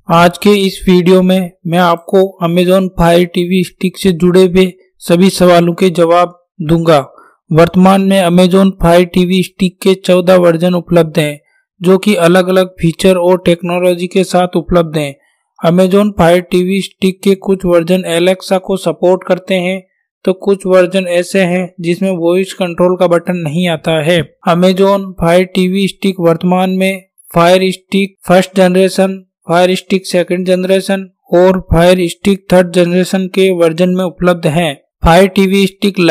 आज के इस वीडियो में मैं आपको Amazon Fire TV स्टिक से जुड़े हुए सभी सवालों के जवाब दूंगा। वर्तमान में Amazon Fire TV स्टिक के 14 वर्जन उपलब्ध हैं, जो कि अलग अलग फीचर और टेक्नोलॉजी के साथ उपलब्ध हैं। Amazon Fire TV स्टिक के कुछ वर्जन एलेक्सा को सपोर्ट करते हैं, तो कुछ वर्जन ऐसे हैं जिसमें वॉइस कंट्रोल का बटन नहीं आता है। Amazon Fire TV स्टिक वर्तमान में Fire Stick first generation, Fire Stick second generation और फायर स्टिक थर्ड जनरेशन के वर्जन में उपलब्ध हैं। Fire TV Stick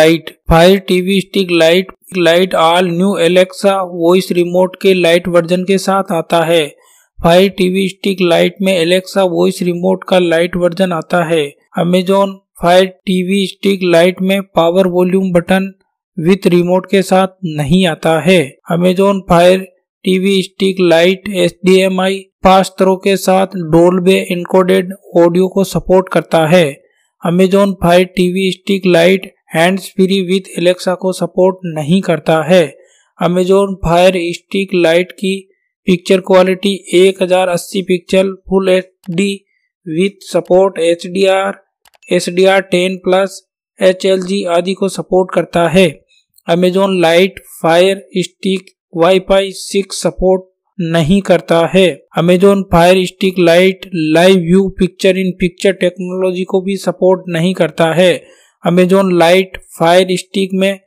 Lite all new Alexa voice remote के लाइट वर्जन के साथ आता है। फायर टीवी स्टिक लाइट में एलेक्सा वॉइस रिमोट का लाइट वर्जन आता है। Amazon fire TV Stick Lite में power volume button with remote के साथ नहीं आता है। Amazon fire TV Stick Lite HDMI 5 through के साथ डोल्बी एन्कोडेड ऑडियो को सपोर्ट करता है। Amazon fire TV Stick Lite hands free with Alexa को सपोर्ट नहीं करता है। Amazon फायर स्टिक लाइट की picture quality 1080 pixel full HD with support HDR10+ HLG आदि को सपोर्ट करता है। Amazon Lite Fire Stick wifi 6 support नहीं करता है। Amazon fire Stick Lite live view picture in picture technology को भी सपोर्ट नहीं करता है। Amazon लाइट फायर स्टिक में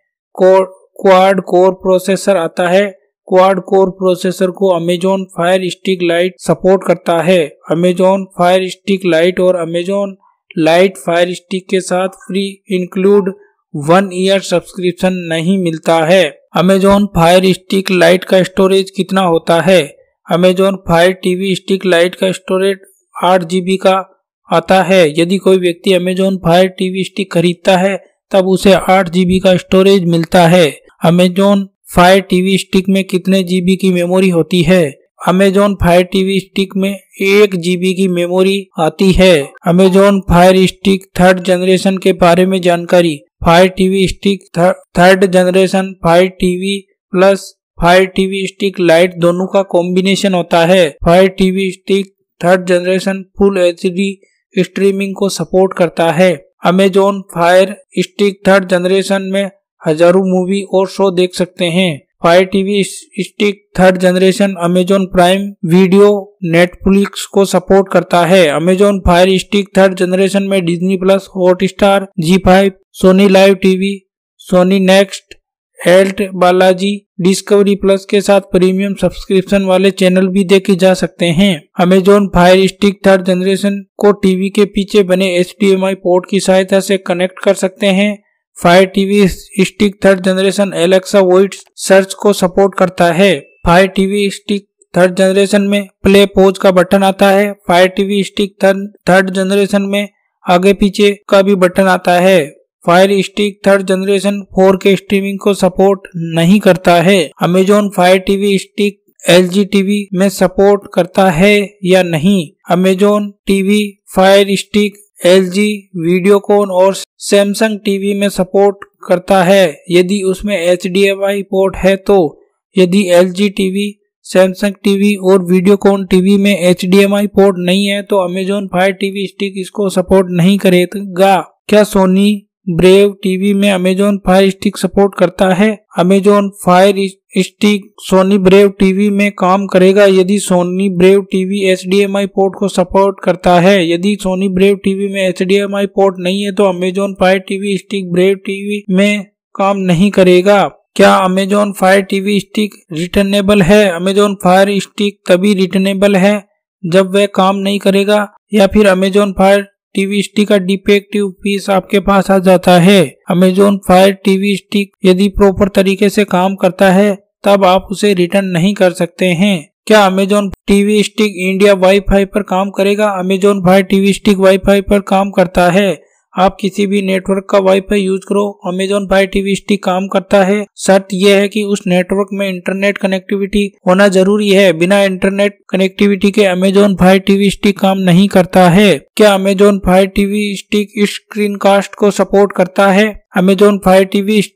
क्वाड कोर प्रोसेसर आता है। क्वाड कोर प्रोसेसर को Amazon fire Stick Lite support करता है। Amazon फायर स्टिक लाइट और Amazon लाइट फायर स्टिक के साथ फ्री इंक्लूड 1 ईयर सब्सक्रिप्शन नहीं मिलता है। Amazon फायर स्टिक लाइट का स्टोरेज कितना होता है? Amazon fire TV Stick Lite का स्टोरेज 8 GB का आता है। यदि कोई व्यक्ति Amazon फायर टीवी स्टिक खरीदता है तब उसे 8 GB का स्टोरेज मिलता है। Amazon फायर टीवी स्टिक में कितने GB की मेमोरी होती है? Amazon फायर टीवी स्टिक में 1 GB की मेमोरी आती है। Amazon fire stick third generation के बारे में जानकारी। Fire TV stick third generation Fire TV plus Fire TV Stick Lite दोनों का कॉम्बिनेशन होता है। Fire TV stick third generation full HD streaming को सपोर्ट करता है। Amazon fire stick third generation में हजारों मूवी और शो देख सकते हैं। Fire TV stick third generation Amazon Prime Video Netflix को सपोर्ट करता है। Amazon fire stick third generation में Disney plus, Hotstar, G5, Sony Liv TV, Sony next, ALT Balaji, Discovery plus के साथ प्रीमियम सब्सक्रिप्शन वाले चैनल भी देखे जा सकते हैं। Amazon fire stick third generation को टीवी के पीछे बने HDMI पोर्ट की सहायता से कनेक्ट कर सकते हैं। Fire TV stick third generation Alexa voice search को सपोर्ट करता है। Fire TV stick third generation में प्ले पॉज का बटन आता है। Fire TV stick third generation में आगे पीछे का भी बटन आता है। Fire stick third generation 4K streaming को सपोर्ट नहीं करता है। Amazon fire TV stick LG TV में सपोर्ट करता है या नहीं? Amazon TV fire stick LG Videocon और सैमसंग टीवी में सपोर्ट करता है यदि उसमें HDMI पोर्ट है तो। यदि LG टीवी, सैमसंग टीवी और वीडियोकॉन टीवी में HDMI पोर्ट नहीं है तो Amazon फायर टीवी स्टिक इसको सपोर्ट नहीं करेगा। क्या सोनी ब्रेव टीवी में Amazon फायर स्टिक सपोर्ट करता है? Amazon fire stick Sony Bravia TV में काम करेगा यदि Sony Bravia TV HDMI port को सपोर्ट करता है। यदि सोनी ब्रेव टीवी में HDMI पोर्ट नहीं है तो Amazon fire TV stick Bravia TV में काम नहीं करेगा। क्या Amazon fire TV stick returnable है? Amazon फायर स्टिक तभी रिटर्नेबल है जब वह काम नहीं करेगा या फिर Amazon फायर टीवी स्टिक का डिफेक्टिव पीस आपके पास आ जाता है। Amazon फायर टीवी स्टिक यदि प्रॉपर तरीके से काम करता है तब आप उसे रिटर्न नहीं कर सकते हैं। क्या Amazon TV stick India wifi पर काम करेगा? Amazon fire TV stick wifi पर काम करता है। आप किसी भी नेटवर्क का वाईफाई यूज करो, Amazon फायर टीवी स्टिक काम करता है। शर्त यह है कि उस नेटवर्क में इंटरनेट कनेक्टिविटी होना जरूरी है। बिना इंटरनेट कनेक्टिविटी के Amazon फायर टीवी स्टिक काम नहीं करता है। क्या Amazon fire TV stick screen cast को सपोर्ट करता है? Amazon fire TV stick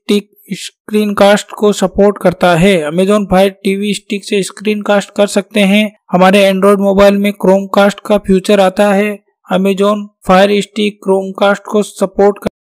screen cast को सपोर्ट करता है। Amazon Fire टीवी स्टिक से स्क्रीन कास्ट कर सकते हैं। हमारे एंड्रॉयड मोबाइल में क्रोमकास्ट का फीचर आता है। Amazon Fire स्टिक क्रोमकास्ट को सपोर्ट